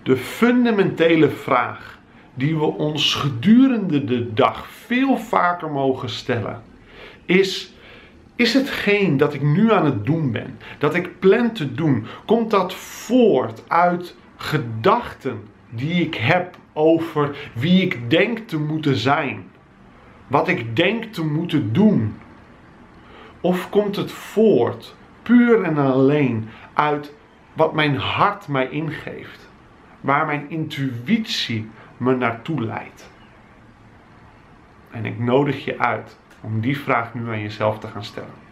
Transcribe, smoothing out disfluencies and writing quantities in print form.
De fundamentele vraag die we ons gedurende de dag veel vaker mogen stellen is hetgeen dat ik nu aan het doen ben, dat ik plan te doen, komt dat voort uit gedachten die ik heb over wie ik denk te moeten zijn, wat ik denk te moeten doen? Of komt het voort puur en alleen uit wat mijn hart mij ingeeft, waar mijn intuïtie me naartoe leidt? En ik nodig je uit om die vraag nu aan jezelf te gaan stellen.